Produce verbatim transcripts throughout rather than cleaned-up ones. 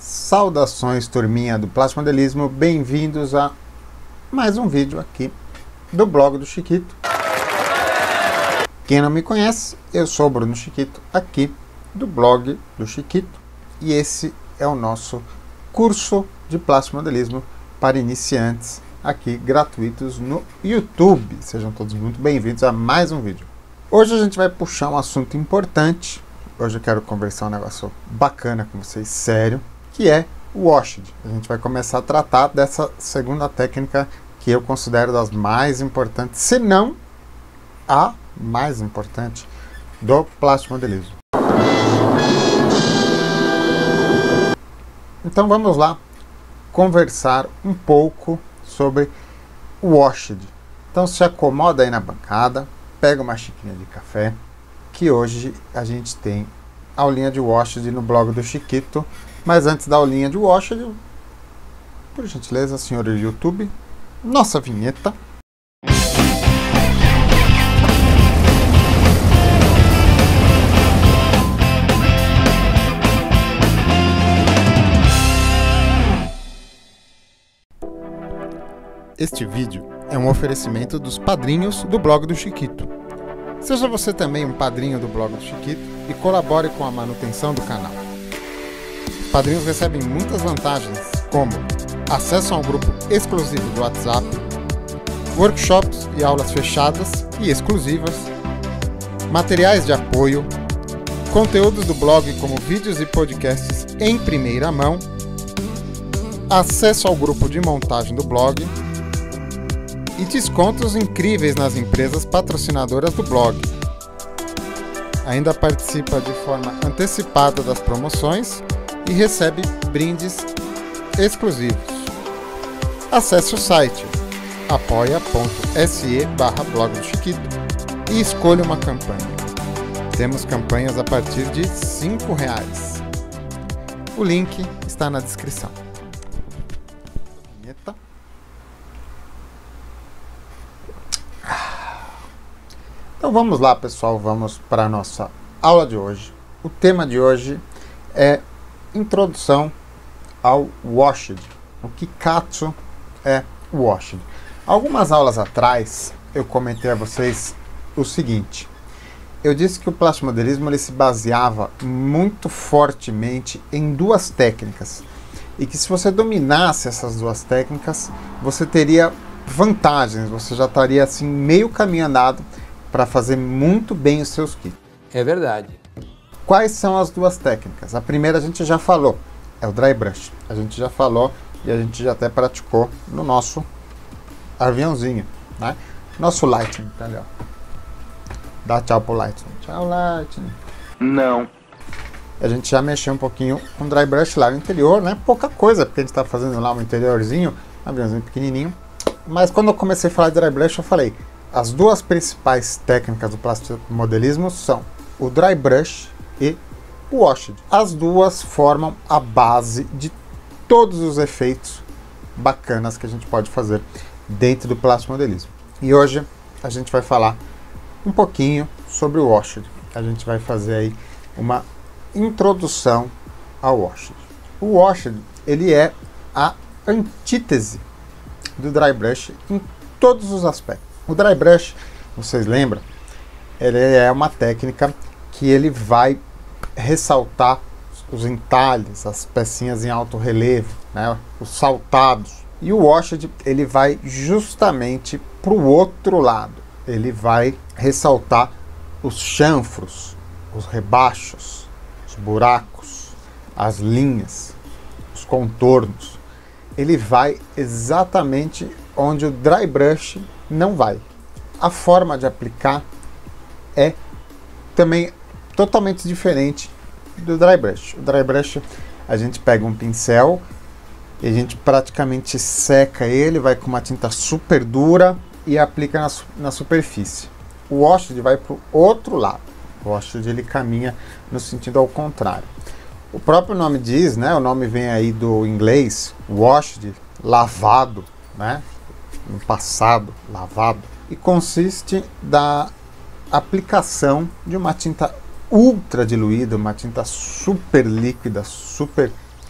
Saudações, turminha do Plástico Modelismo, bem-vindos a mais um vídeo aqui do blog do Chiquito. Quem não me conhece, eu sou o Bruno Chiquito, aqui do blog do Chiquito, e esse é o nosso curso de Plástico Modelismo para iniciantes, aqui gratuitos no YouTube. Sejam todos muito bem-vindos a mais um vídeo. Hoje a gente vai puxar um assunto importante. Hoje eu quero conversar um negócio bacana com vocês, sério, que é o washed. A gente vai começar a tratar dessa segunda técnica que eu considero das mais importantes, se não a mais importante do plástico modelismo. Então vamos lá conversar um pouco sobre o washed. Então se acomoda aí na bancada, pega uma xicrinha de café, que hoje a gente tem aulinha de washed no blog do Chiquito. Mas antes da aulinha de washed, por gentileza, senhor YouTube, nossa vinheta. Este vídeo é um oferecimento dos padrinhos do blog do Chiquito. Seja você também um padrinho do blog do Chiquito e colabore com a manutenção do canal. Os padrinhos recebem muitas vantagens, como acesso a um grupo exclusivo do WhatsApp, workshops e aulas fechadas e exclusivas, materiais de apoio, conteúdos do blog como vídeos e podcasts em primeira mão, acesso ao grupo de montagem do blog e descontos incríveis nas empresas patrocinadoras do blog. Ainda participa de forma antecipada das promoções e recebe brindes exclusivos. Acesse o site apoia.se barra blog do Chiquito e escolha uma campanha. Temos campanhas a partir de cinco reais. O link está na descrição. Vinheta. Então vamos lá, pessoal, vamos para a nossa aula de hoje. O tema de hoje é introdução ao washed. O que katsu é washed? Algumas aulas atrás eu comentei a vocês o seguinte: eu disse que o plástico modelismo ele se baseava muito fortemente em duas técnicas e que se você dominasse essas duas técnicas você teria vantagens, você já estaria assim meio caminho andado para fazer muito bem os seus kits. É verdade. Quais são as duas técnicas? A primeira a gente já falou, é o dry brush. A gente já falou e a gente já até praticou no nosso aviãozinho, né? Nosso Lightning, tá ali, ó. Dá tchau pro Lightning. Tchau, Lightning. Não. A gente já mexeu um pouquinho com dry brush lá no interior, né? Pouca coisa, porque a gente tá fazendo lá um interiorzinho, um aviãozinho pequenininho. Mas quando eu comecei a falar de dry brush, eu falei, as duas principais técnicas do plástico modelismo são o dry brush e o washed. As duas formam a base de todos os efeitos bacanas que a gente pode fazer dentro do plástico modelismo. E hoje a gente vai falar um pouquinho sobre o washed. A gente vai fazer aí uma introdução ao washed. O washed, ele é a antítese do dry brush em todos os aspectos. O dry brush, vocês lembram? Ele é uma técnica que ele vai ressaltar os entalhes, as pecinhas em alto relevo, né? Os saltados. E o washed, ele vai justamente para o outro lado. Ele vai ressaltar os chanfros, os rebaixos, os buracos, as linhas, os contornos. Ele vai exatamente onde o dry brush não vai. A forma de aplicar é também totalmente diferente do dry brush. O dry brush, a gente pega um pincel e a gente praticamente seca ele, vai com uma tinta super dura e aplica na, na superfície. O washed vai para o outro lado. O washed ele caminha no sentido ao contrário. O próprio nome diz, né? O nome vem aí do inglês, washed, lavado, né? No passado, lavado, e consiste da aplicação de uma tinta ultra diluída, uma tinta super líquida, super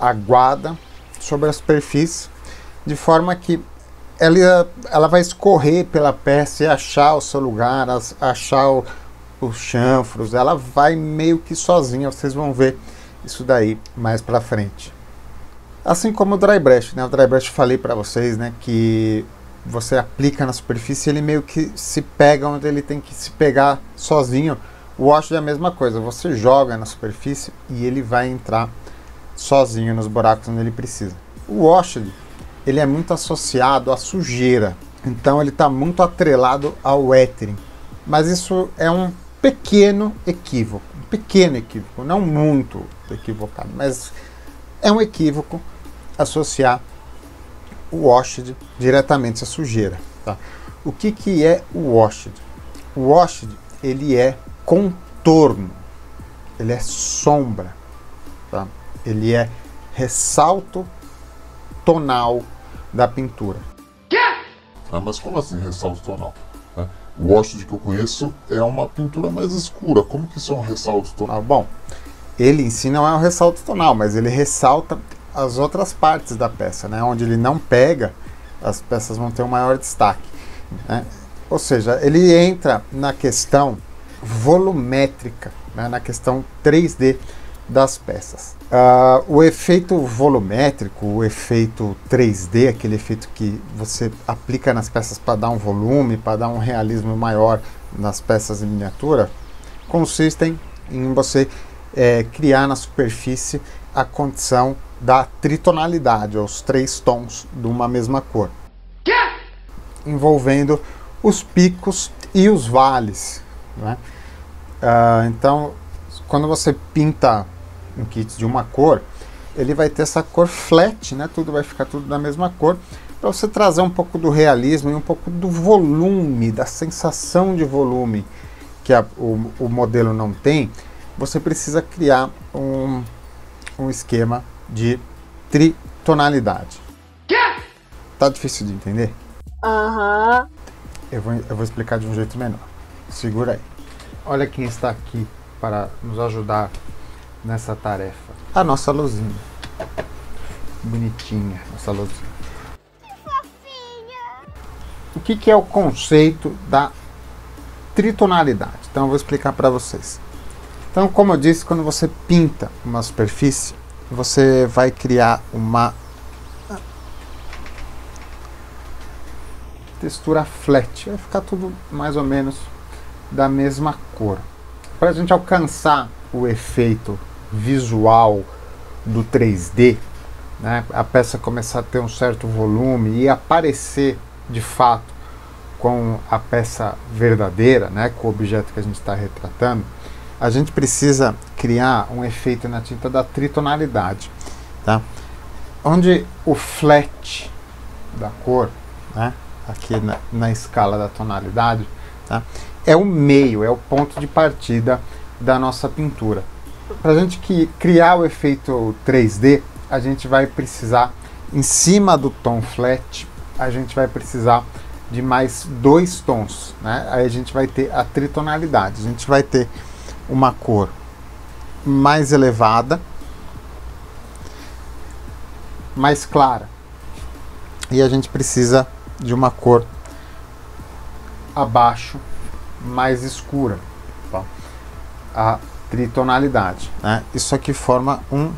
aguada sobre a superfície, de forma que ela, ela vai escorrer pela peça e achar o seu lugar, as, achar o, os chanfros, ela vai meio que sozinha, vocês vão ver isso daí mais pra frente. Assim como o dry brush, né? O dry brush eu falei para vocês, né, que você aplica na superfície, ele meio que se pega onde ele tem que se pegar sozinho. O wash é a mesma coisa, você joga na superfície e ele vai entrar sozinho nos buracos onde ele precisa. O wash, ele é muito associado à sujeira, então ele está muito atrelado ao weathering, mas isso é um pequeno equívoco, um pequeno equívoco, não muito equivocado, mas é um equívoco associar o washed diretamente à sujeira. Tá? O que, que é o washed? O washed, ele é contorno, ele é sombra, tá? Ele é ressalto tonal da pintura. Ah, mas como assim ressalto tonal? Né? O washed que eu conheço é uma pintura mais escura. Como que isso é um ressalto tonal? Ah, bom, ele em si não é um ressalto tonal, mas ele ressalta as outras partes da peça, né? Onde ele não pega, as peças vão ter um maior destaque, né? Ou seja, ele entra na questão volumétrica, né? Na questão três D das peças. Uh, o efeito volumétrico, o efeito três D, aquele efeito que você aplica nas peças para dar um volume, para dar um realismo maior nas peças em miniatura, consistem em você é, criar na superfície a condição da tritonalidade, os três tons de uma mesma cor, envolvendo os picos e os vales, né? Uh, então, quando você pinta um kit de uma cor, ele vai ter essa cor flat, né? Tudo vai ficar tudo da mesma cor, para você trazer um pouco do realismo e um pouco do volume, da sensação de volume que a, o, o modelo não tem. Você precisa criar um, um esquema de tritonalidade. Tá difícil de entender? Aham. Uhum. Eu vou, eu vou explicar de um jeito menor. Segura aí. Olha quem está aqui para nos ajudar nessa tarefa. A nossa luzinha. Bonitinha, nossa luzinha. O que, que é o conceito da tritonalidade? Então eu vou explicar para vocês. Então, como eu disse, quando você pinta uma superfície, você vai criar uma textura flat. Vai ficar tudo mais ou menos da mesma cor. Para a gente alcançar o efeito visual do três D, né, a peça começar a ter um certo volume e aparecer de fato com a peça verdadeira, né, com o objeto que a gente está retratando, a gente precisa criar um efeito na tinta da tritonalidade, tá? Onde o flat da cor, né, aqui na, na escala da tonalidade, tá, é o meio, é o ponto de partida da nossa pintura. Para a gente que, criar o efeito três D, a gente vai precisar, em cima do tom flat, a gente vai precisar de mais dois tons, né? Aí a gente vai ter a tritonalidade, a gente vai ter uma cor mais elevada, mais clara, e a gente precisa de uma cor abaixo, mais escura, tá? A tritonalidade, né? Isso aqui forma um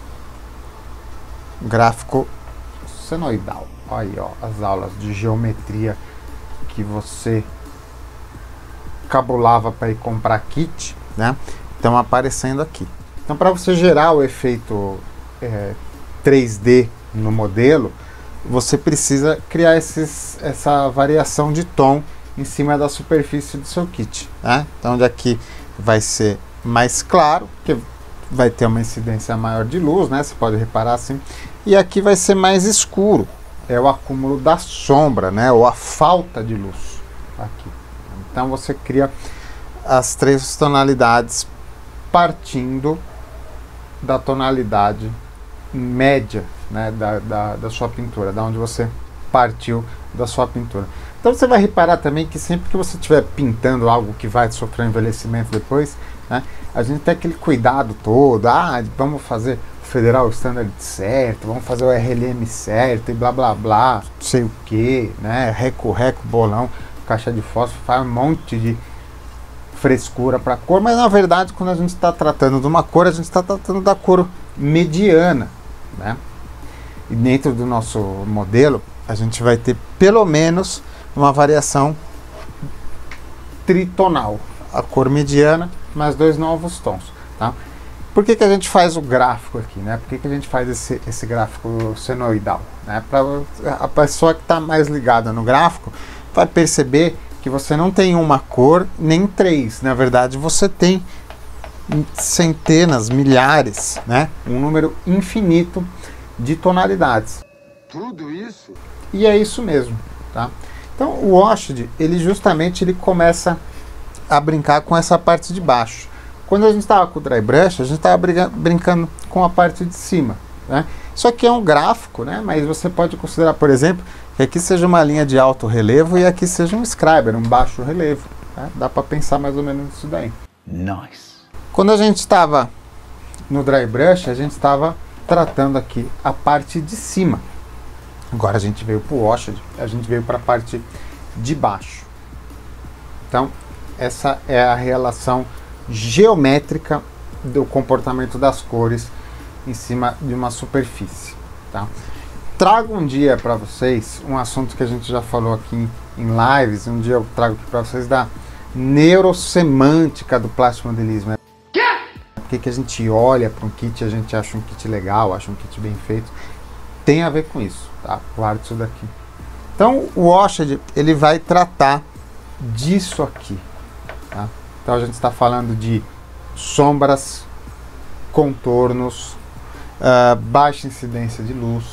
gráfico senoidal. Aí, ó, as aulas de geometria que você cabulava para ir comprar kit, né? Estão aparecendo aqui. Então, para você gerar o efeito é, três D no modelo, você precisa criar esses, essa variação de tom em cima da superfície do seu kit, né? Então, daqui vai ser mais claro, porque vai ter uma incidência maior de luz, né? Você pode reparar assim. E aqui vai ser mais escuro, é o acúmulo da sombra, né? Ou a falta de luz aqui. Então você cria as três tonalidades partindo da tonalidade média, né? da, da, da sua pintura, da onde você partiu da sua pintura. Então você vai reparar também que sempre que você estiver pintando algo que vai sofrer envelhecimento depois, né, a gente tem aquele cuidado todo, ah, vamos fazer Federal Standard certo, vamos fazer o R L M certo e blá blá blá, não sei o que, né? Reco, reco, bolão, caixa de fósforo, faz um monte de frescura para cor, mas na verdade quando a gente está tratando de uma cor, a gente está tratando da cor mediana, né? E dentro do nosso modelo, a gente vai ter pelo menos uma variação tritonal, a cor mediana mais dois novos tons, tá? Por que que a gente faz o gráfico aqui, né? Por que que a gente faz esse, esse gráfico senoidal, né? Para a pessoa que está mais ligada no gráfico vai perceber que você não tem uma cor nem três, na verdade você tem centenas, milhares, né? Um número infinito de tonalidades. Tudo isso? E é isso mesmo, tá? Então o Washed, ele justamente ele começa a brincar com essa parte de baixo. Quando a gente estava com o Dry Brush, a gente estava brincando com a parte de cima, né? Isso aqui é um gráfico, né? Mas você pode considerar, por exemplo, que aqui seja uma linha de alto relevo e aqui seja um scriber, um baixo relevo, tá? Dá para pensar mais ou menos nisso daí. Nice. Quando a gente estava no Dry Brush, a gente estava tratando aqui a parte de cima. Agora a gente veio para o Washed, a gente veio para a parte de baixo. Então, essa é a relação geométrica do comportamento das cores em cima de uma superfície, tá? Trago um dia para vocês um assunto que a gente já falou aqui em lives, um dia eu trago aqui para vocês da neurosemântica do plástico modelismo. Por que que a gente olha para um kit e a gente acha um kit legal, acha um kit bem feito? Tem a ver com isso, tá? Guarda isso daqui. Então o Washed, ele vai tratar disso aqui, tá? Então a gente está falando de sombras, contornos, uh, baixa incidência de luz.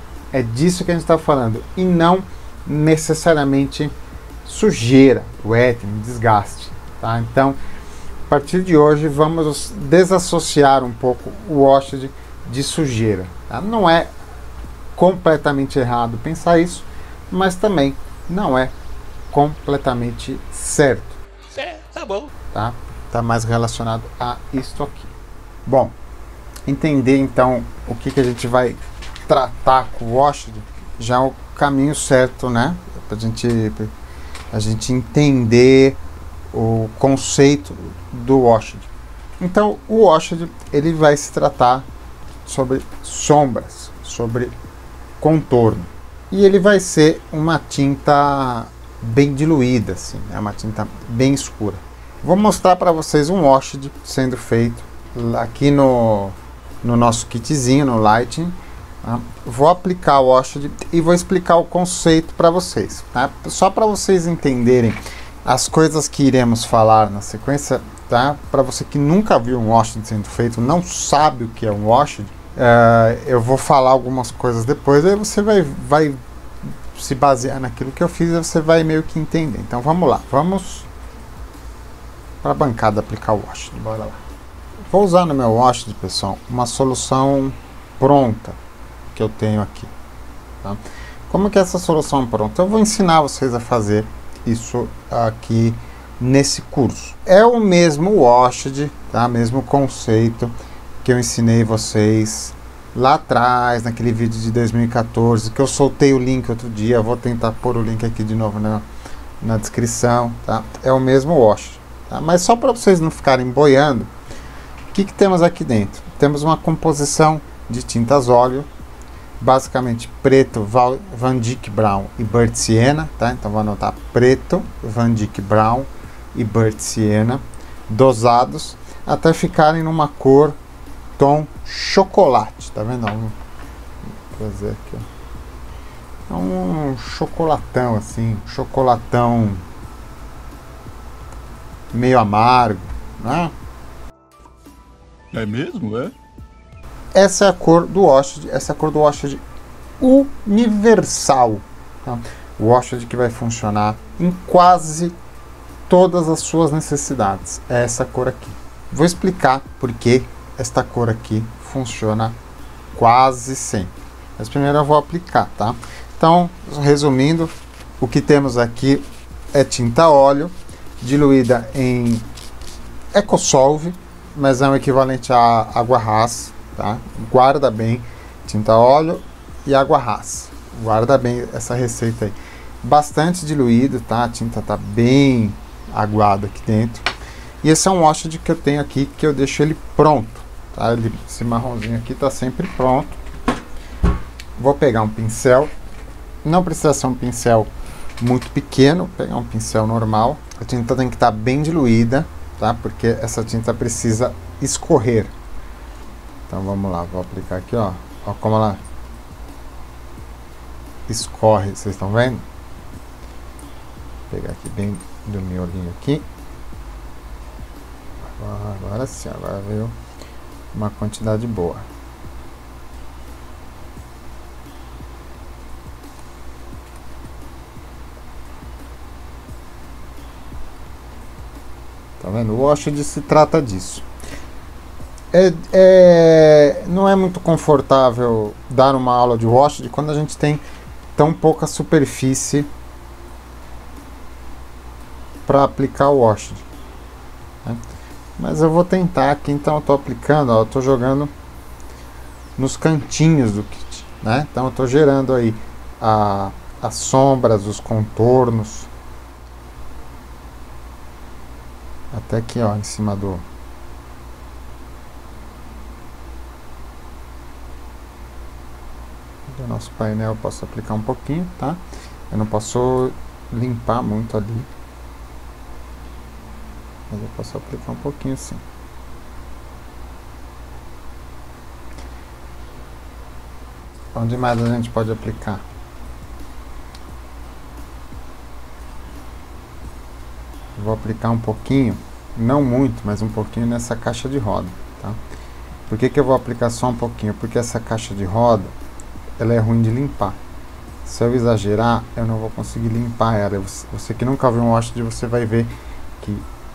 É disso que a gente está falando e não necessariamente sujeira, wetting, desgaste, tá? Então, a partir de hoje vamos desassociar um pouco o Washed de sujeira, tá? Não é completamente errado pensar isso, mas também não é completamente certo. É, tá bom. Tá? Tá mais relacionado a isto aqui. Bom, entender então o que que a gente vai tratar com o Washed já é o caminho certo, né? Pra gente, a gente entender o conceito do Washed. Então, o Washed, ele vai se tratar sobre sombras, sobre contorno. E ele vai ser uma tinta bem diluída, assim, é uma tinta bem escura. Vou mostrar para vocês um Washed sendo feito aqui no, no nosso kitzinho, no Lighting. Tá? Vou aplicar o Washed e vou explicar o conceito para vocês, tá? Só para vocês entenderem as coisas que iremos falar na sequência, tá? Para você que nunca viu um Washed sendo feito, não sabe o que é um Washed, uh, eu vou falar algumas coisas depois, aí você vai, vai se basear naquilo que eu fiz e você vai meio que entender. Então vamos lá, vamos para a bancada aplicar o Washed, bora lá. Vou usar no meu Washed, pessoal, uma solução pronta que eu tenho aqui, tá? Como que é essa solução pronta? Eu vou ensinar vocês a fazer isso aqui nesse curso. É o mesmo Washed, tá? Mesmo conceito que eu ensinei vocês lá atrás, naquele vídeo de dois mil e quatorze, que eu soltei o link outro dia. Vou tentar pôr o link aqui de novo na, na descrição, tá? É o mesmo Washed, tá? Mas só para vocês não ficarem boiando, o que que temos aqui dentro? Temos uma composição de tintas óleo, basicamente preto, Van Dyck Brown e Burnt Sienna, tá? Então vou anotar preto, Van Dyck Brown e Burnt Sienna, dosados até ficarem numa cor tom chocolate, tá vendo? Vou fazer aqui, ó. É um chocolatão assim, chocolatão meio amargo, né? É mesmo, é? Essa é a cor do Washed, essa é a cor do Washed universal, tá? O Washed que vai funcionar em quase todas as suas necessidades. É essa cor aqui. Vou explicar por que esta cor aqui funciona quase sempre. Mas primeiro eu vou aplicar, tá? Então, resumindo, o que temos aqui é tinta óleo diluída em Ecosolve, mas é o equivalente à água ras, tá? Guarda bem tinta óleo e água rasa. Guarda bem essa receita aí. Bastante diluído, tá? A tinta tá bem aguada aqui dentro. E esse é um washed que eu tenho aqui, que eu deixo ele pronto, tá? Ele, esse marronzinho aqui tá sempre pronto. Vou pegar um pincel. Não precisa ser um pincel muito pequeno, vou pegar um pincel normal. A tinta tem que estar bem diluída, tá? Porque essa tinta precisa escorrer. Então vamos lá, vou aplicar aqui, ó. Ó como ela escorre, vocês estão vendo? Vou pegar aqui bem do miolinho aqui. Agora, agora sim, agora veio uma quantidade boa. Tá vendo? O washed se trata disso. É, é, não é muito confortável dar uma aula de washed quando a gente tem tão pouca superfície para aplicar o washed, né? Mas eu vou tentar aqui, então eu estou aplicando, ó, eu estou jogando nos cantinhos do kit, né? Então eu estou gerando aí a, as sombras, os contornos, até aqui, ó, em cima do do nosso painel. Eu posso aplicar um pouquinho, tá? Eu não posso limpar muito ali, mas eu posso aplicar um pouquinho sim. Onde mais a gente pode aplicar? Vou aplicar um pouquinho, não muito, mas um pouquinho nessa caixa de roda, tá? Por que que eu vou aplicar só um pouquinho? Porque essa caixa de roda, ela é ruim de limpar. Se eu exagerar, eu não vou conseguir limpar ela. Você que nunca viu um washed, você vai ver que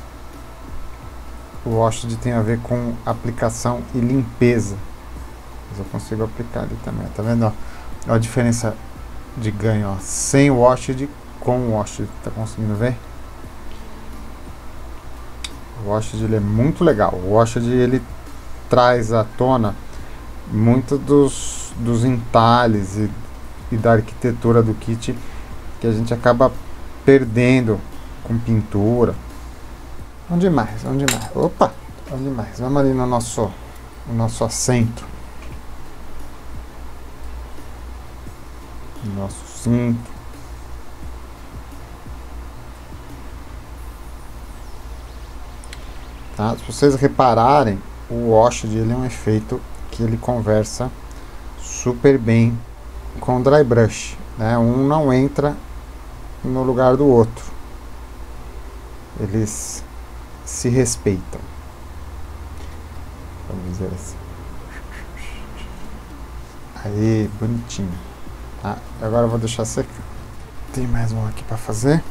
o washed tem a ver com aplicação e limpeza. Mas eu consigo aplicar ali também, tá vendo? Ó, ó a diferença de ganho, ó, sem o washed com o washed, tá conseguindo ver? O washed ele é muito legal. O washed ele traz à tona muito dos, dos entalhes e, e da arquitetura do kit que a gente acaba perdendo com pintura. Onde mais? Onde mais? Opa! Onde mais? Vamos ali no nosso, no nosso assento. No nosso cinto. Tá? Se vocês repararem, o washed ele é um efeito que ele conversa super bem com o dry brush, né? Um não entra no lugar do outro, eles se respeitam, vamos dizer assim. Aí, bonitinho, tá? Agora eu vou deixar secar. Tem mais um aqui para fazer.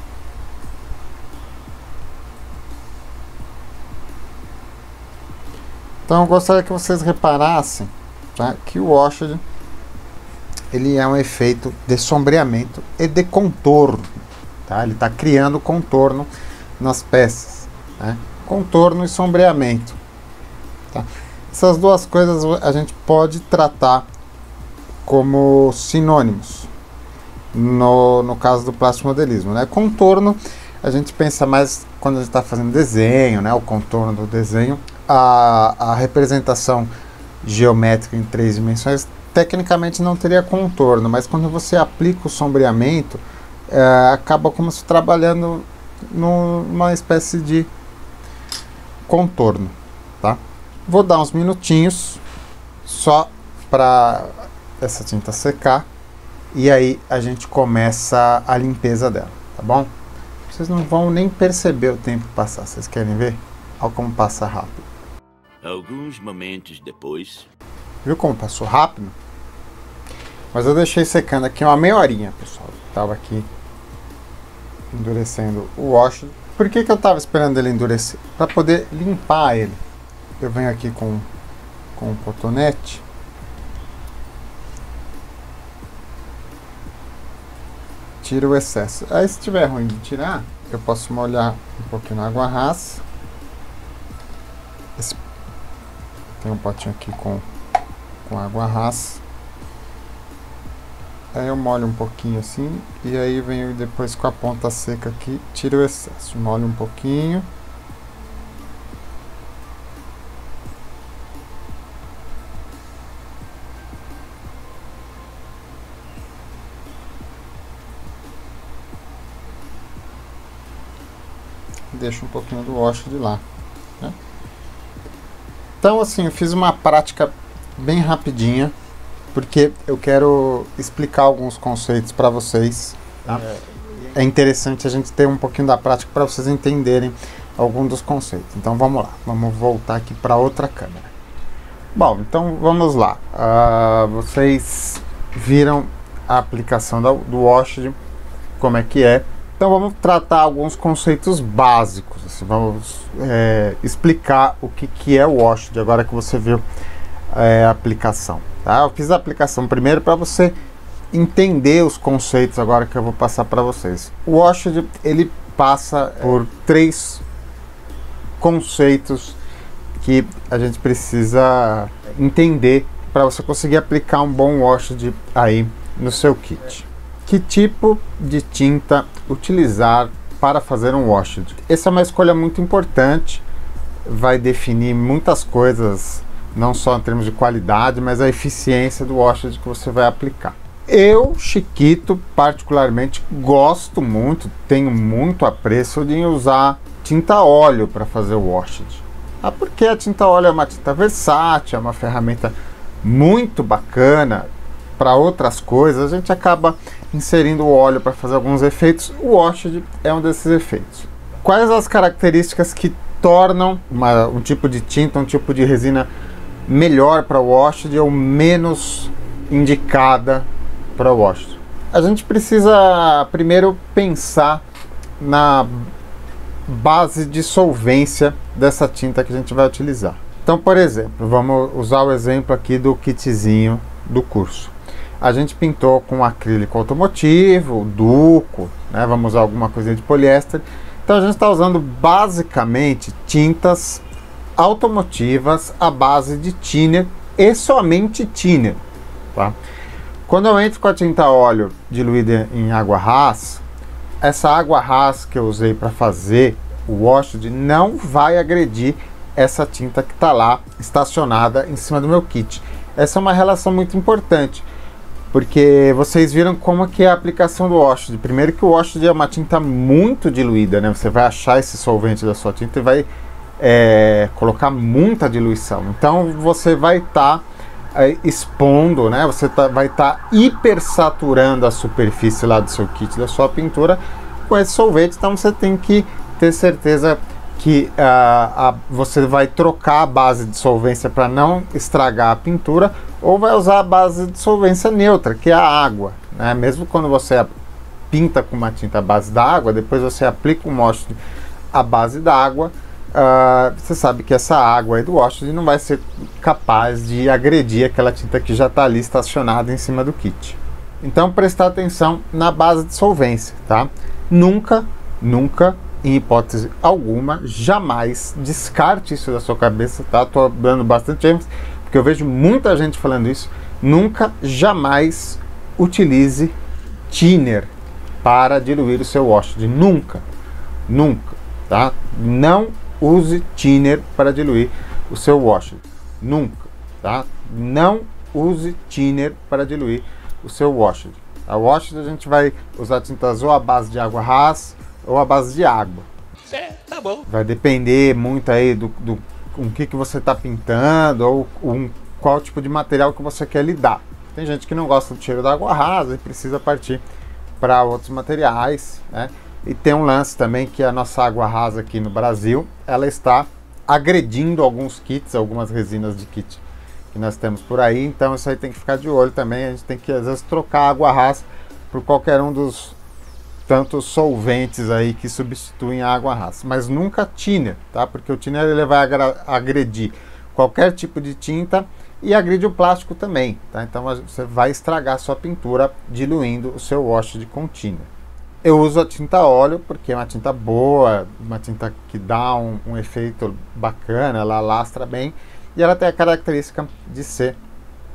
Então eu gostaria que vocês reparassem, tá, que o washed ele é um efeito de sombreamento e de contorno, tá? Ele está criando contorno nas peças, né? Contorno e sombreamento, tá? Essas duas coisas a gente pode tratar como sinônimos no, no caso do plástico modelismo, né? Contorno a gente pensa mais quando a gente está fazendo desenho, né? O contorno do desenho. A, a representação geométrica em três dimensões tecnicamente não teria contorno, mas quando você aplica o sombreamento, é, acaba como se trabalhando numa espécie de contorno, tá? Vou dar uns minutinhos só para essa tinta secar e aí a gente começa a limpeza dela, tá bom? Vocês não vão nem perceber o tempo passar. Vocês querem ver? Olha como passa rápido. Alguns momentos depois. Viu como passou rápido? Mas eu deixei secando aqui uma meia horinha, pessoal. Tava aqui endurecendo o washed. Por que que eu tava esperando ele endurecer? Para poder limpar ele. Eu venho aqui com, com um cotonete. Tiro o excesso. Aí se tiver ruim de tirar, eu posso molhar um pouquinho na água rasa. Esse, tem um potinho aqui com com água rasa. Aí eu molho um pouquinho assim, e aí venho depois com a ponta seca aqui, tiro o excesso, molho um pouquinho. Deixo um pouquinho do wash de lá, né? Então assim, eu fiz uma prática bem rapidinha, porque eu quero explicar alguns conceitos para vocês, tá? É interessante a gente ter um pouquinho da prática para vocês entenderem alguns dos conceitos. Então vamos lá, vamos voltar aqui para outra câmera. Bom, então vamos lá. Uh, vocês viram a aplicação do, do Washed, como é que é. Então vamos tratar alguns conceitos básicos, assim, vamos é, explicar o que, que é o Washed, agora que você viu é, a aplicação. Tá? Eu fiz a aplicação primeiro para você entender os conceitos agora que eu vou passar para vocês. O Washed, ele passa por três conceitos que a gente precisa entender para você conseguir aplicar um bom Washed aí no seu kit. Que tipo de tinta utilizar para fazer um Washed? Essa é uma escolha muito importante, vai definir muitas coisas, não só em termos de qualidade, mas a eficiência do Washed que você vai aplicar. Eu, Chiquito, particularmente gosto muito, tenho muito apreço de usar tinta óleo para fazer o Washed. Ah, porque a tinta óleo é uma tinta versátil, é uma ferramenta muito bacana. Para outras coisas, a gente acaba inserindo o óleo para fazer alguns efeitos. O Washed é um desses efeitos. Quais as características que tornam uma, um tipo de tinta, um tipo de resina melhor para o Washed ou menos indicada para o Washed? A gente precisa primeiro pensar na base de solvência dessa tinta que a gente vai utilizar. Então, por exemplo, vamos usar o exemplo aqui do kitzinho do curso. A gente pintou com acrílico automotivo, duco, né? Vamos usar alguma coisa de poliéster. Então a gente está usando basicamente tintas automotivas à base de thinner e somente thinner, tá? Quando eu entro com a tinta óleo diluída em água rasa, essa água rasa que eu usei para fazer o Washed não vai agredir essa tinta que está lá estacionada em cima do meu kit. Essa é uma relação muito importante, porque vocês viram como que é a aplicação do Washed. Primeiro que o Washed é uma tinta muito diluída, né? Você vai achar esse solvente da sua tinta e vai é, colocar muita diluição. Então você vai estar tá, é, expondo, né? Você tá, vai estar tá hipersaturando a superfície lá do seu kit, da sua pintura, com esse solvente. Então você tem que ter certeza que uh, a, você vai trocar a base de solvência para não estragar a pintura, ou vai usar a base de solvência neutra, que é a água, né? Mesmo quando você pinta com uma tinta à base da água, depois você aplica um Washed à base da água, uh, você sabe que essa água aí do Washed não vai ser capaz de agredir aquela tinta que já está ali estacionada em cima do kit. Então prestar atenção na base de solvência, tá? Nunca, nunca, em hipótese alguma, jamais descarte isso da sua cabeça, tá? Tô dando bastante ênfase, porque eu vejo muita gente falando isso. Nunca, jamais utilize thinner para diluir o seu Washed. Nunca, nunca, tá? Não use thinner para diluir o seu Washed. Nunca, tá? Não use thinner para diluir o seu Washed. A Washed a gente vai usar tintas ou à base de água rasa ou à base de água. É, tá bom. Vai depender muito aí do, do com o que, que você está pintando ou um, qual tipo de material que você quer lidar. Tem gente que não gosta do cheiro da água rasa e precisa partir para outros materiais, né? E tem um lance também que a nossa água rasa aqui no Brasil, ela está agredindo alguns kits, algumas resinas de kit que nós temos por aí, então isso aí tem que ficar de olho também. A gente tem que às vezes trocar a água rasa por qualquer um dos tantos solventes aí que substituem a água rasa, mas nunca thinner, tá? Porque o thinner ele vai agredir qualquer tipo de tinta e agride o plástico também, tá? Então você vai estragar a sua pintura diluindo o seu Washed com thinner. Eu uso a tinta óleo porque é uma tinta boa, uma tinta que dá um, um efeito bacana, ela lastra bem e ela tem a característica de ser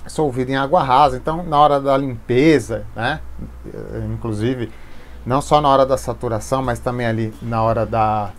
solvida em água rasa. Então, na hora da limpeza, né, inclusive, não só na hora da saturação, mas também ali na hora da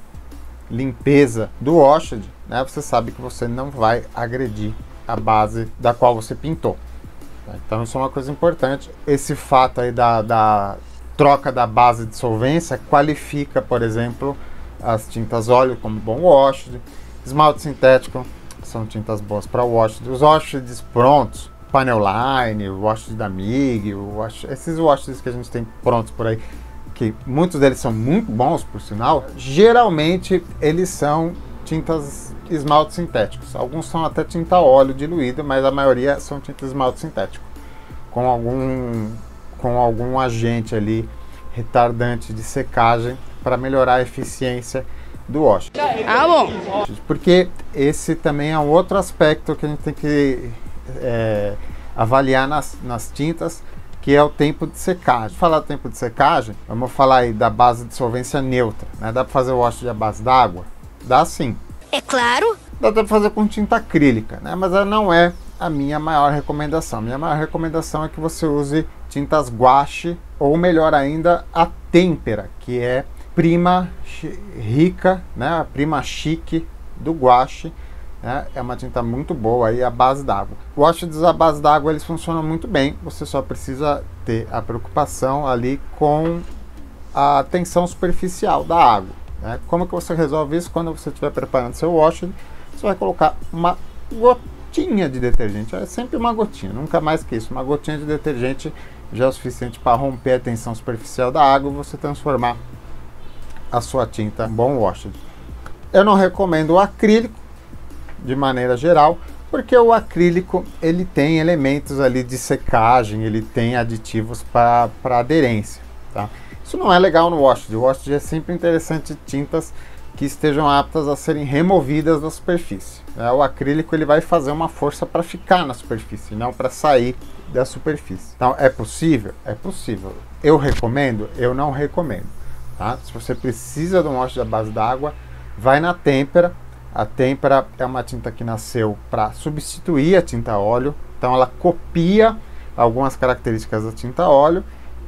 limpeza do washed, né, você sabe que você não vai agredir a base da qual você pintou. Então, isso é uma coisa importante. Esse fato aí da, da troca da base de solvência qualifica, por exemplo, as tintas óleo como bom washed. Esmalte sintético são tintas boas para washed. Os washes prontos, Panel Line, o washed da M I G, o wash, esses washes que a gente tem prontos por aí, que muitos deles são muito bons, por sinal, geralmente eles são tintas esmalte sintéticos. Alguns são até tinta óleo diluída, mas a maioria são tintas esmalte sintético, com algum, com algum agente ali retardante de secagem para melhorar a eficiência do wash. Ah, bom. Porque esse também é um outro aspecto que a gente tem que é, avaliar nas, nas tintas, que é o tempo de secagem. Falar do tempo de secagem, vamos falar aí da base de solvência neutra, né? Dá para fazer o wash de base d'água? Dá sim. É claro. Dá para fazer com tinta acrílica, né? Mas ela não é a minha maior recomendação. Minha maior recomendação é que você use tintas guache, ou melhor ainda, a têmpera, que é prima rica, né? A prima chique do guache. Né? É uma tinta muito boa aí, a base d'água. O washes à base d'água, eles funcionam muito bem. Você só precisa ter a preocupação ali com a tensão superficial da água. Né? Como que você resolve isso? Quando você estiver preparando seu wash, você vai colocar uma gotinha de detergente. É sempre uma gotinha, nunca mais que isso. Uma gotinha de detergente já é o suficiente para romper a tensão superficial da água e você transformar a sua tinta em bom wash. Eu não recomendo o acrílico de maneira geral, porque o acrílico ele tem elementos ali de secagem, ele tem aditivos para aderência, tá? Isso não é legal no washed. O washed é sempre interessante tintas que estejam aptas a serem removidas da superfície, né? O acrílico ele vai fazer uma força para ficar na superfície, não para sair da superfície. Então, é possível? É possível. Eu recomendo? Eu não recomendo, tá? Se você precisa de um washed à base d'água, vai na têmpera. A têmpera é uma tinta que nasceu para substituir a tinta óleo, então ela copia algumas características da tinta óleo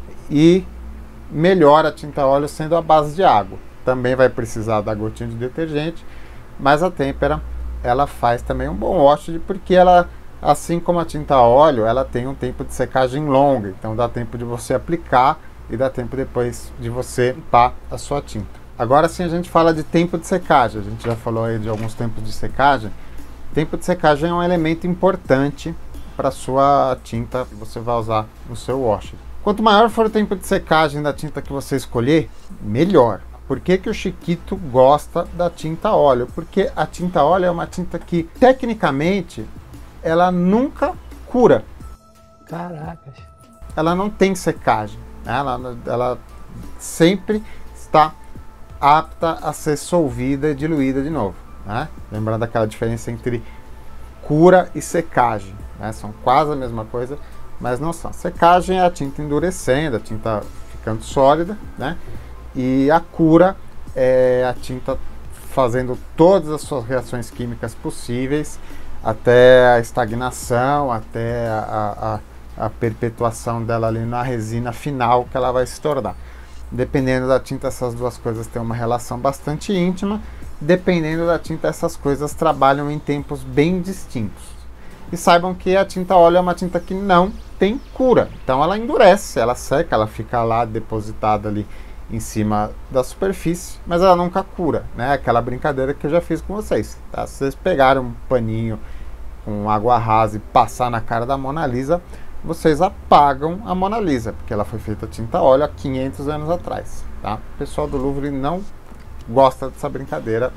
e melhora a tinta óleo sendo a base de água. Também vai precisar da gotinha de detergente, mas a têmpera ela faz também um bom washed, porque ela, assim como a tinta óleo, ela tem um tempo de secagem longa, então dá tempo de você aplicar e dá tempo depois de você limpar a sua tinta. Agora sim a gente fala de tempo de secagem. A gente já falou aí de alguns tempos de secagem. Tempo de secagem é um elemento importante para a sua tinta que você vai usar no seu wash. Quanto maior for o tempo de secagem da tinta que você escolher, melhor. Por que que o Chiquito gosta da tinta óleo? Porque a tinta óleo é uma tinta que, tecnicamente, ela nunca cura. Caracas. Ela não tem secagem. Né? Ela, ela sempre está apta a ser solvida e diluída de novo, né? Lembrando aquela diferença entre cura e secagem, né? São quase a mesma coisa, mas não são. Secagem é a tinta endurecendo, a tinta ficando sólida, né? E a cura é a tinta fazendo todas as suas reações químicas possíveis até a estagnação, até a, a, a perpetuação dela ali na resina final que ela vai se tornar. Dependendo da tinta, essas duas coisas têm uma relação bastante íntima. Dependendo da tinta, essas coisas trabalham em tempos bem distintos. E saibam que a tinta óleo é uma tinta que não tem cura. Então ela endurece, ela seca, ela fica lá depositada ali em cima da superfície, mas ela nunca cura, né? Aquela brincadeira que eu já fiz com vocês, tá? Se vocês pegarem um paninho com água rasa e passar na cara da Mona Lisa, vocês apagam a Mona Lisa, porque ela foi feita tinta óleo há quinhentos anos atrás, tá? O pessoal do Louvre não gosta dessa brincadeira.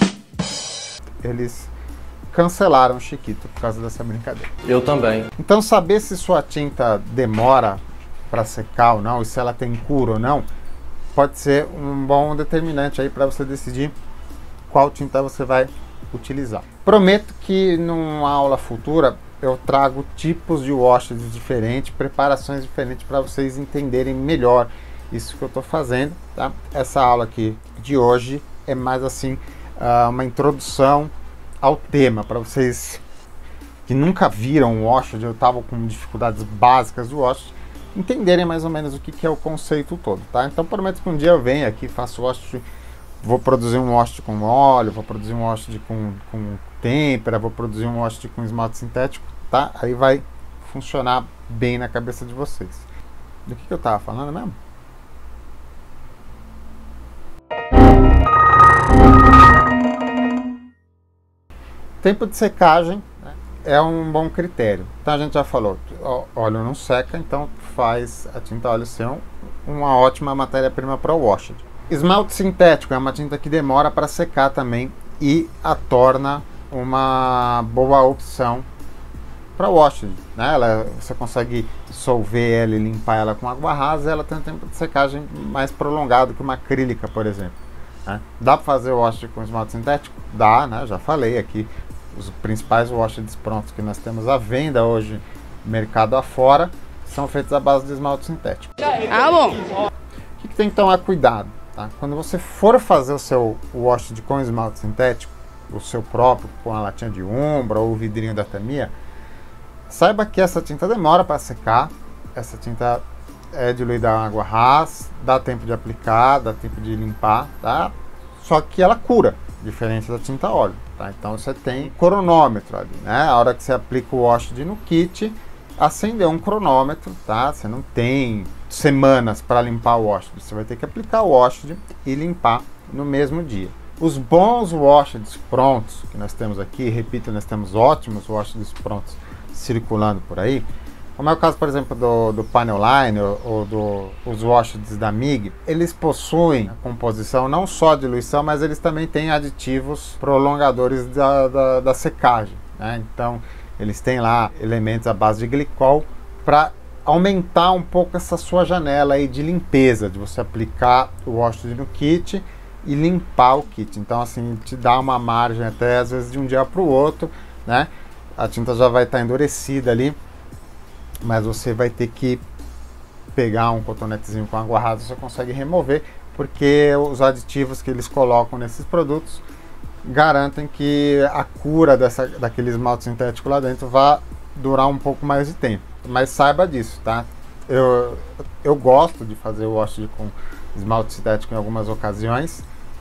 Eles cancelaram o Chiquito por causa dessa brincadeira. Eu também. Então, saber se sua tinta demora para secar ou não, e se ela tem cura ou não, pode ser um bom determinante aí para você decidir qual tinta você vai utilizar. Prometo que numa aula futura eu trago tipos de washes diferentes, preparações diferentes para vocês entenderem melhor isso que eu estou fazendo, tá? Essa aula aqui de hoje é mais assim uh, uma introdução ao tema, para vocês que nunca viram o washed ou estavam com dificuldades básicas do washed, entenderem mais ou menos o que, que é o conceito todo, tá? Então prometo que um dia eu venho aqui, faço washed, vou produzir um washed com óleo, vou produzir um washed com, com têmpera, vou produzir um washed com esmalte sintético, tá? Aí vai funcionar bem na cabeça de vocês. Do que, que eu tava falando mesmo? Tempo de secagem, né, é um bom critério. Então a gente já falou, óleo não seca, então faz a tinta óleo ser um, uma ótima matéria-prima para o washed. Esmalte sintético é uma tinta que demora para secar também e a torna uma boa opção para washed, né? Ela, você consegue dissolver ela e limpar ela com água rasa, ela tem um tempo de secagem mais prolongado que uma acrílica, por exemplo, né? Dá para fazer o washed com esmalte sintético? Dá, né? Já falei aqui, os principais washeds prontos que nós temos à venda hoje, mercado afora, são feitos à base de esmalte sintético. Ah, bom. O que, que tem que tomar cuidado, tá? Quando você for fazer o seu washed com esmalte sintético, o seu próprio, com a latinha de Umbra ou o vidrinho da Tamiya, saiba que essa tinta demora para secar, essa tinta é diluída em água rasa, dá tempo de aplicar, dá tempo de limpar, tá? Só que ela cura, diferente da tinta óleo, tá? Então você tem cronômetro ali, né? A hora que você aplica o washed no kit, acendeu um cronômetro, tá? Você não tem semanas para limpar o washed, você vai ter que aplicar o washed e limpar no mesmo dia. Os bons washeds prontos que nós temos aqui, repito, nós temos ótimos washeds prontos circulando por aí, como é o caso, por exemplo, do, do Paneoline ou, ou do, os washeds da M I G, eles possuem a composição não só diluição, mas eles também têm aditivos prolongadores da, da, da secagem, né? Então, eles têm lá elementos à base de glicol para aumentar um pouco essa sua janela aí de limpeza, de você aplicar o washed no kit e limpar o kit. Então, assim, te dá uma margem até, às vezes, de um dia para o outro, né? A tinta já vai estar endurecida ali, mas você vai ter que pegar um cotonetezinho com água rasa, você consegue remover, porque os aditivos que eles colocam nesses produtos garantem que a cura dessa, daquele esmalte sintético lá dentro vai durar um pouco mais de tempo. Mas saiba disso, tá? Eu, eu gosto de fazer o washed com esmalte sintético em algumas ocasiões,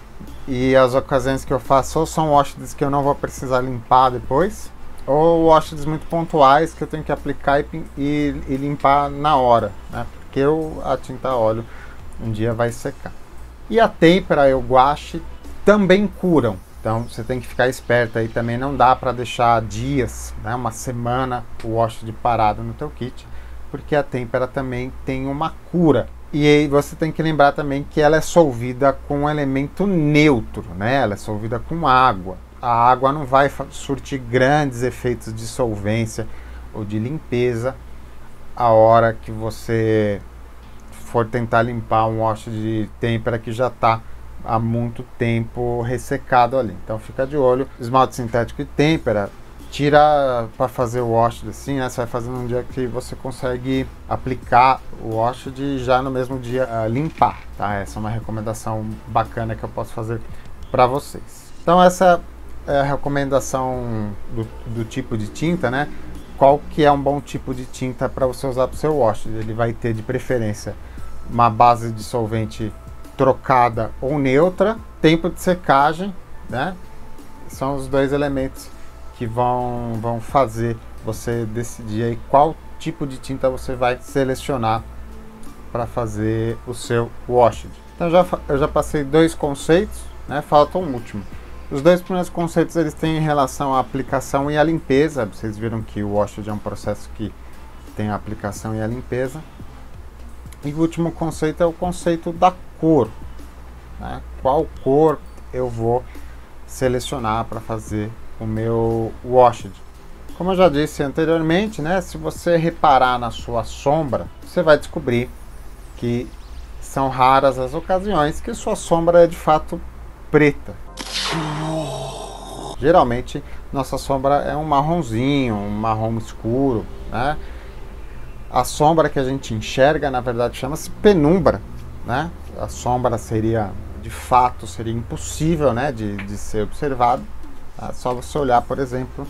e as ocasiões que eu faço ou são washeds que eu não vou precisar limpar depois, ou washeds muito pontuais que eu tenho que aplicar e, e, e limpar na hora, né? Porque eu, a tinta óleo um dia vai secar. E a têmpera e o guache também curam, então você tem que ficar esperto aí também. Não dá para deixar dias, né, uma semana o washed parado no teu kit, porque a têmpera também tem uma cura. E aí você tem que lembrar também que ela é solvida com um elemento neutro, né? Ela é solvida com água. A água não vai surtir grandes efeitos de solvência ou de limpeza a hora que você for tentar limpar um washed de têmpera que já está há muito tempo ressecado ali. Então fica de olho. Esmalte sintético e têmpera, tira para fazer o washed assim, né? Você vai fazer num dia que você consegue aplicar o washed e já no mesmo dia uh, limpar, tá? Essa é uma recomendação bacana que eu posso fazer para vocês. Então essa é a recomendação do, do tipo de tinta, né? Qual que é um bom tipo de tinta para você usar para o seu washed? Ele vai ter de preferência uma base de solvente trocada ou neutra, tempo de secagem, né? São os dois elementos que vão, vão fazer você decidir aí qual tipo de tinta você vai selecionar para fazer o seu washed. Então já, eu já passei dois conceitos, né? Falta um último. Os dois primeiros conceitos eles têm em relação à aplicação e à limpeza. Vocês viram que o washed é um processo que tem a aplicação e a limpeza. E o último conceito é o conceito da cor, né? Qual cor eu vou selecionar para fazer o meu washed. Como eu já disse anteriormente, né? Se você reparar na sua sombra, você vai descobrir que são raras as ocasiões que sua sombra é de fato preta. Geralmente nossa sombra é um marronzinho, um marrom escuro, né? A sombra que a gente enxerga, na verdade, chama-se penumbra, né? A sombra seria, de fato, seria impossível, né, de, de ser observado. Tá? Só você olhar, por exemplo,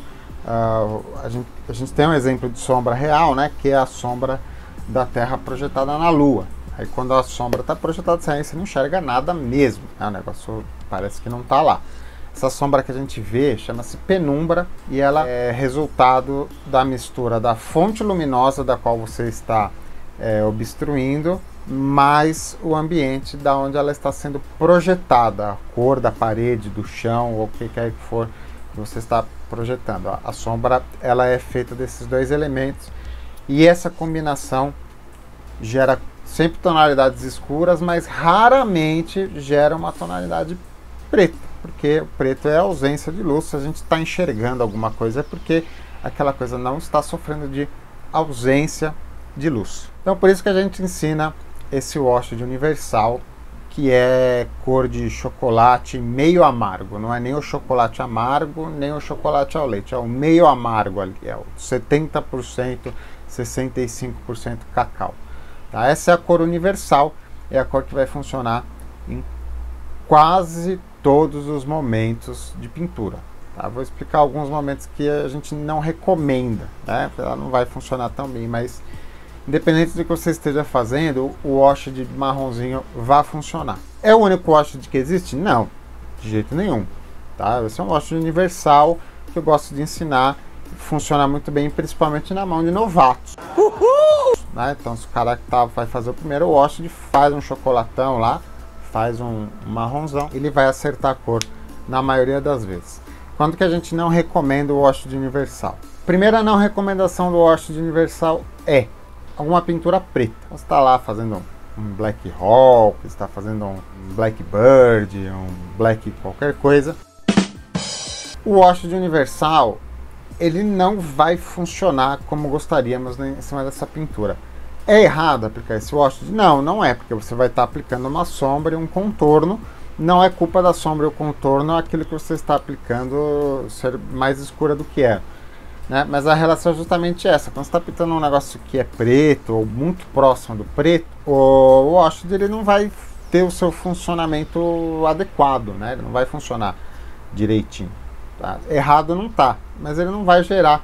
Uh, a, gente, a gente tem um exemplo de sombra real, né, que é a sombra da Terra projetada na Lua. Aí quando a sombra está projetada, você não enxerga nada mesmo, né? O negócio parece que não está lá. Essa sombra que a gente vê chama-se penumbra e ela é resultado da mistura da fonte luminosa da qual você está é, obstruindo, mais o ambiente da onde ela está sendo projetada, a cor da parede, do chão ou o que quer que for que você está projetando. A sombra ela é feita desses dois elementos e essa combinação gera sempre tonalidades escuras, mas raramente gera uma tonalidade preta, porque o preto é a ausência de luz. Se a gente está enxergando alguma coisa é porque aquela coisa não está sofrendo de ausência de luz. Então por isso que a gente ensina esse wash de universal, que é cor de chocolate meio amargo. Não é nem o chocolate amargo, nem o chocolate ao leite. É o meio amargo ali, é o setenta por cento, sessenta e cinco por cento cacau. Tá? Essa é a cor universal, é a cor que vai funcionar em quase todos os momentos de pintura. Tá? Vou explicar alguns momentos que a gente não recomenda, né? Ela não vai funcionar tão bem, mas independente do que você esteja fazendo, o wash de marronzinho vai funcionar. É o único wash que existe? Não, de jeito nenhum. Tá? Esse é um wash universal que eu gosto de ensinar. Funciona muito bem, principalmente na mão de novatos. Uhul! Né? Então, se o cara que tá, vai fazer o primeiro wash, ele faz um chocolatão lá, faz um, um marronzão, ele vai acertar a cor na maioria das vezes. Quando que a gente não recomenda o wash de universal? Primeira não recomendação do wash de universal é alguma pintura preta. Você está lá fazendo um Black Hawk, está fazendo um Blackbird, um Black qualquer coisa. O wash de universal, ele não vai funcionar como gostaríamos em cima dessa pintura. É errado aplicar esse wash? Não, não é, porque você vai estar aplicando uma sombra e um contorno. Não é culpa da sombra e o contorno aquilo que você está aplicando ser mais escura do que é. Né? Mas a relação é justamente essa. Quando você está pintando um negócio que é preto ou muito próximo do preto, o wash dele não vai ter o seu funcionamento adequado, né? Ele não vai funcionar direitinho. Tá? Errado não tá, mas ele não vai gerar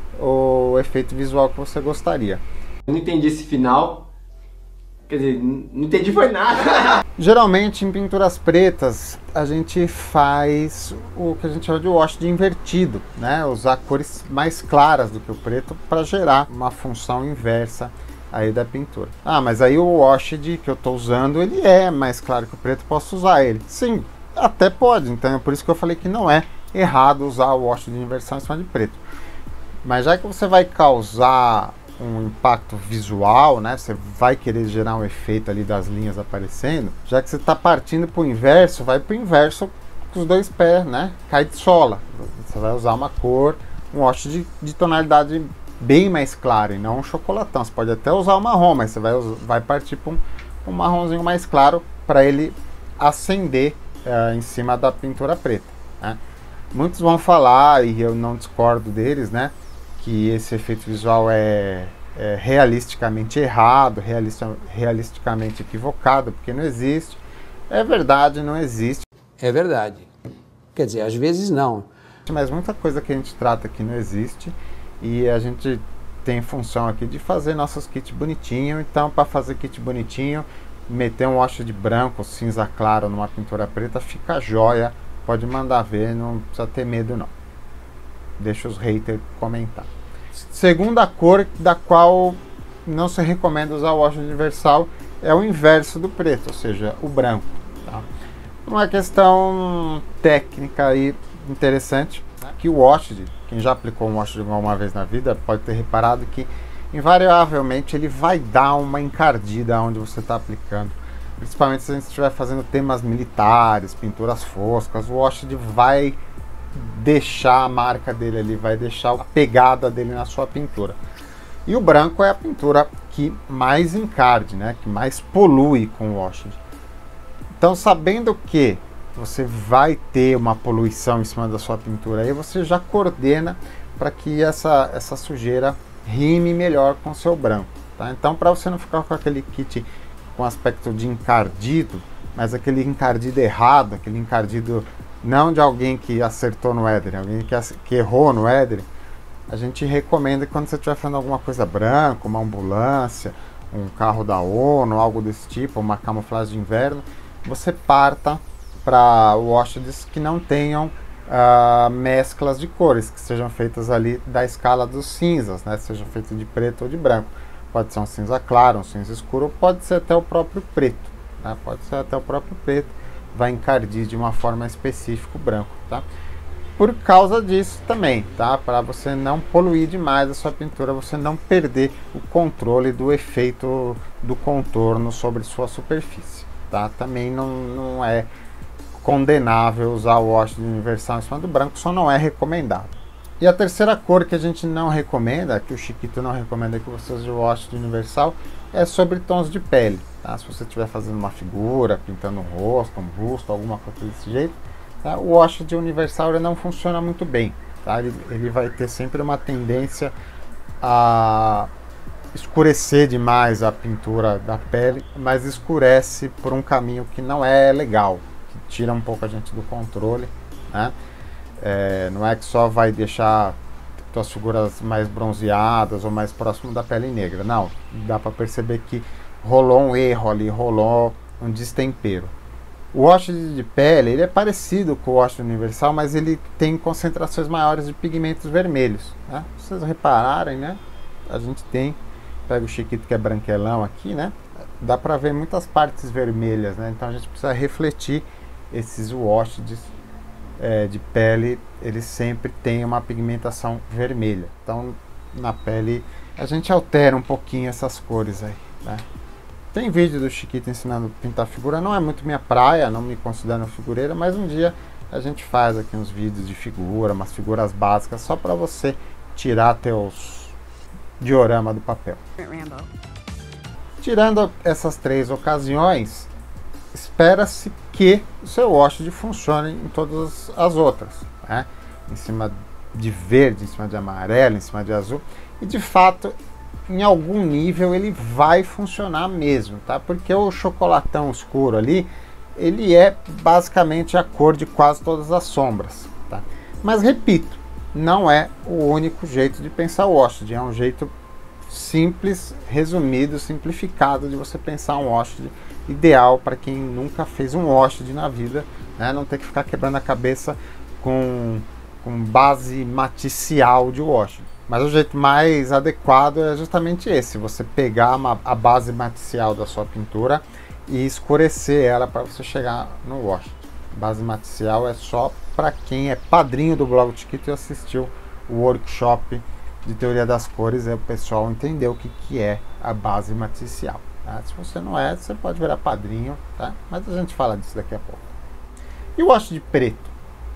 o efeito visual que você gostaria. Eu não entendi esse final. Quer dizer, não entendi foi nada. Geralmente em pinturas pretas a gente faz o que a gente chama de wash de invertido, né? Usar cores mais claras do que o preto para gerar uma função inversa aí da pintura. Ah, mas aí o wash de, que eu estou usando, ele é mais claro que o preto, posso usar ele? Sim, até pode. Então é por isso que eu falei que não é errado usar o wash de inversão em cima de preto. Mas já que você vai causar um impacto visual, né? Você vai querer gerar um efeito ali das linhas aparecendo, já que você está partindo para o inverso, vai para o inverso com os dois pés, né? Cai de sola. Você vai usar uma cor, um wash de, de tonalidade bem mais clara e não um chocolatão. Você pode até usar o marrom, mas você vai, vai partir para um, um marronzinho mais claro para ele acender é, em cima da pintura preta, né? Muitos vão falar, e eu não discordo deles, né? Que esse efeito visual é, é realisticamente errado, realista, realisticamente equivocado, porque não existe. É verdade, não existe. É verdade. Quer dizer, às vezes não. Mas muita coisa que a gente trata aqui não existe, e a gente tem função aqui de fazer nossos kits bonitinho. Então, para fazer kit bonitinho, meter um wash de branco, cinza claro numa pintura preta, fica jóia. Pode mandar ver, não precisa ter medo não. Deixa os haters comentar. Segunda cor da qual não se recomenda usar o wash universal é o inverso do preto, ou seja, o branco. Tá? Uma questão técnica aí interessante, né? Que o wash, quem já aplicou um wash alguma vez na vida, pode ter reparado que invariavelmente ele vai dar uma encardida onde você está aplicando. Principalmente se a gente estiver fazendo temas militares, pinturas foscas, o wash vai deixar a marca dele ali, vai deixar a pegada dele na sua pintura. E o branco é a pintura que mais encarde, né? Que mais polui com o wash. Então, sabendo que você vai ter uma poluição em cima da sua pintura, aí você já coordena para que essa, essa sujeira rime melhor com o seu branco. Tá? Então, para você não ficar com aquele kit com aspecto de encardido, mas aquele encardido errado, aquele encardido não de alguém que acertou no éder, alguém que, que errou no éder, a gente recomenda que quando você estiver fazendo alguma coisa branca, uma ambulância, um carro da ONU, algo desse tipo, uma camuflagem de inverno, você parta para washes que não tenham uh, mesclas de cores, que sejam feitas ali da escala dos cinzas, né? Seja feito de preto ou de branco. Pode ser um cinza claro, um cinza escuro, pode ser até o próprio preto, né? Pode ser até o próprio preto, vai encardir de uma forma específica o branco, tá? Por causa disso também, tá? Para você não poluir demais a sua pintura, você não perder o controle do efeito do contorno sobre sua superfície, tá? Também não, não é condenável usar o wash de universal em cima do branco, só não é recomendado. E a terceira cor que a gente não recomenda, que o Chiquito não recomenda que você use o wash de universal, é sobre tons de pele, tá? Se você estiver fazendo uma figura, pintando um rosto, um busto, alguma coisa desse jeito, tá? O wash de universal ele não funciona muito bem, tá? Ele, ele vai ter sempre uma tendência a escurecer demais a pintura da pele, mas escurece por um caminho que não é legal, que tira um pouco a gente do controle, né? É, não é que só vai deixar as figuras mais bronzeadas ou mais próximo da pele negra, não, dá para perceber que rolou um erro ali, rolou um destempero. O wash de pele ele é parecido com o wash universal, mas ele tem concentrações maiores de pigmentos vermelhos, né? Se vocês repararem, né, a gente tem, pega o Chiquito que é branquelão aqui, né, dá para ver muitas partes vermelhas, né? Então a gente precisa refletir esses washes de, é, de pele, eles sempre têm uma pigmentação vermelha. Então na pele a gente altera um pouquinho essas cores aí, né? Tem vídeo do Chiquito ensinando a pintar figura, não é muito minha praia, não me considero figureira, mas um dia a gente faz aqui uns vídeos de figura, umas figuras básicas, só para você tirar teus diorama do papel. Tirando essas três ocasiões, espera-se que o seu wash funcione em todas as outras, né? Em cima de verde, em cima de amarelo, em cima de azul, e de fato em algum nível ele vai funcionar mesmo, tá? Porque o chocolatão escuro ali, ele é basicamente a cor de quase todas as sombras, tá? Mas repito, não é o único jeito de pensar o wash, é um jeito simples, resumido, simplificado de você pensar um wash ideal para quem nunca fez um wash na vida, né? Não ter que ficar quebrando a cabeça com, com base maticial de wash. Mas o jeito mais adequado é justamente esse, você pegar uma, a base maticial da sua pintura e escurecer ela para você chegar no wash. Base maticial é só para quem é padrinho do blog do Chiquito e assistiu o workshop de teoria das cores, aí o pessoal entendeu o que, que é a base maticial, tá? Se você não é, você pode virar padrinho, tá? Mas a gente fala disso daqui a pouco. E o wash de preto?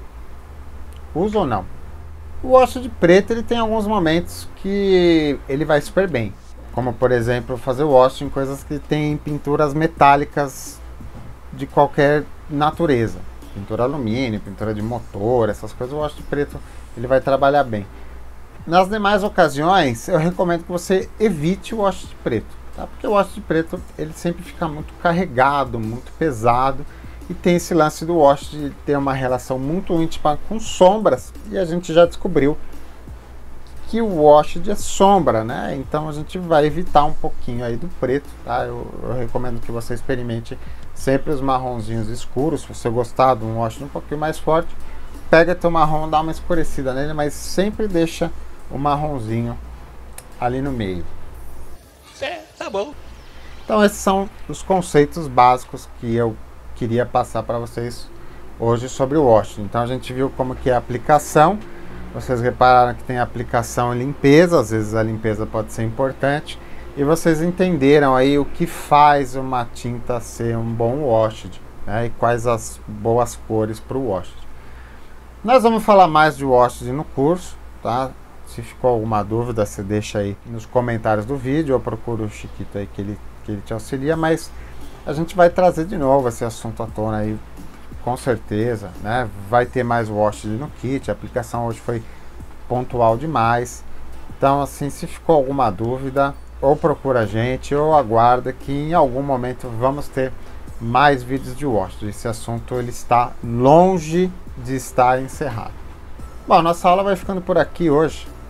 Usa ou não? O wash de preto ele tem alguns momentos que ele vai super bem, como por exemplo fazer wash em coisas que tem pinturas metálicas de qualquer natureza, pintura alumínio, pintura de motor, essas coisas. O wash de preto ele vai trabalhar bem. Nas demais ocasiões eu recomendo que você evite o wash de preto, tá? Porque o wash de preto ele sempre fica muito carregado, muito pesado. E tem esse lance do wash de ter uma relação muito íntima com sombras. E a gente já descobriu que o wash é sombra, né? Então a gente vai evitar um pouquinho aí do preto, tá? Eu, eu recomendo que você experimente sempre os marronzinhos escuros. Se você gostar de um wash um pouquinho mais forte, pega teu marrom, dá uma escurecida nele, mas sempre deixa o marronzinho ali no meio. É, tá bom. Então esses são os conceitos básicos que eu queria passar para vocês hoje sobre o wash. Então a gente viu como que é a aplicação. Vocês repararam que tem aplicação e limpeza, às vezes a limpeza pode ser importante, e vocês entenderam aí o que faz uma tinta ser um bom wash, né? E quais as boas cores para o wash. Nós vamos falar mais de wash no curso, tá? Se ficou alguma dúvida, você deixa aí nos comentários do vídeo, ou procura o Chiquito aí que ele, que ele te auxilia, mas a gente vai trazer de novo esse assunto à tona aí, com certeza, né? Vai ter mais wash no kit, a aplicação hoje foi pontual demais. Então, assim, se ficou alguma dúvida, ou procura a gente, ou aguarda que em algum momento vamos ter mais vídeos de wash. Esse assunto ele está longe de estar encerrado. Bom, nossa aula vai ficando por aqui hoje.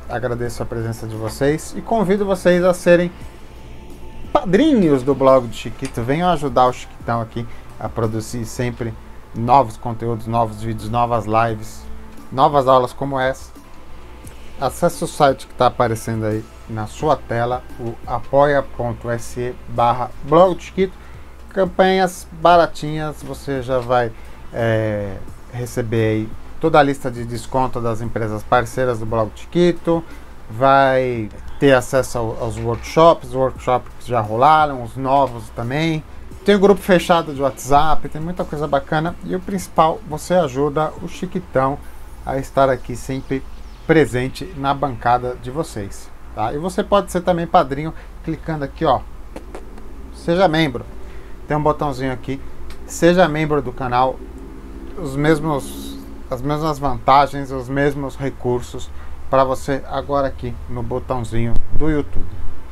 agradeço a presença de vocês e convido vocês a serem padrinhos do blog do Chiquito. Venham ajudar o Chiquitão aqui a produzir sempre novos conteúdos, novos vídeos, novas lives, novas aulas como essa. Acesse o site que está aparecendo aí na sua tela, o apoia.se barra blog do Chiquito. Campanhas baratinhas, você já vai é, receber aí toda a lista de desconto das empresas parceiras do blog do Chiquito, vai ter acesso ao, aos workshops, os workshops que já rolaram, os novos também. Tem o grupo fechado de WhatsApp, tem muita coisa bacana. E o principal, você ajuda o Chiquitão a estar aqui sempre presente na bancada de vocês. Tá? E você pode ser também padrinho clicando aqui, ó. Seja membro. Tem um botãozinho aqui. Seja membro do canal. Os mesmos, as mesmas vantagens, os mesmos recursos para você agora aqui no botãozinho do YouTube.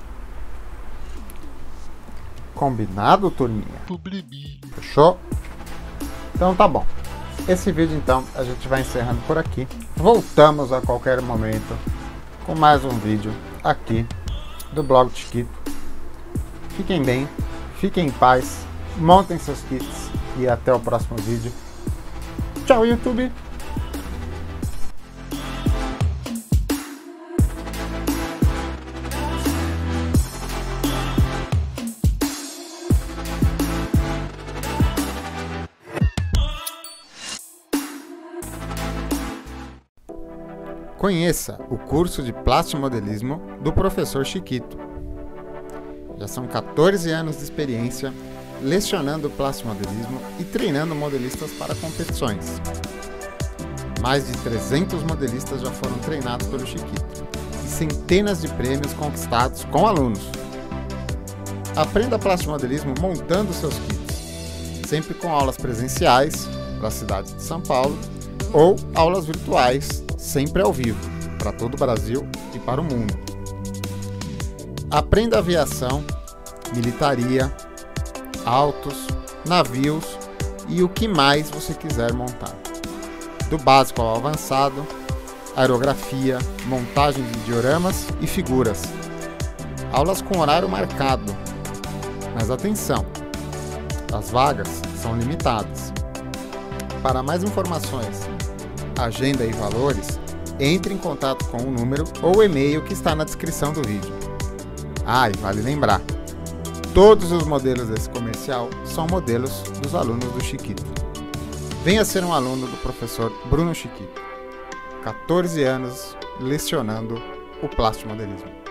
Combinado, turminha? Fechou? Então tá bom. Esse vídeo então a gente vai encerrando por aqui. Voltamos a qualquer momento com mais um vídeo aqui do blog do Chiquito. Fiquem bem, fiquem em paz, montem seus kits e até o próximo vídeo. Tchau, YouTube! Conheça o curso de plastimodelismo do professor Chiquito. Já são quatorze anos de experiência lecionando plastimodelismo e treinando modelistas para competições. Mais de trezentos modelistas já foram treinados pelo Chiquito e centenas de prêmios conquistados com alunos. Aprenda plastimodelismo montando seus kits, sempre com aulas presenciais para a cidade de São Paulo ou aulas virtuais, sempre ao vivo, para todo o Brasil e para o mundo. Aprenda aviação, militaria, autos, navios e o que mais você quiser montar. Do básico ao avançado, aerografia, montagem de dioramas e figuras. Aulas com horário marcado. Mas atenção, as vagas são limitadas. Para mais informações, agenda e valores, entre em contato com o número ou e-mail que está na descrição do vídeo. Ah, e vale lembrar, todos os modelos desse comercial são modelos dos alunos do Chiquito. Venha ser um aluno do professor Bruno Chiquito. quatorze anos lecionando o plastimodelismo.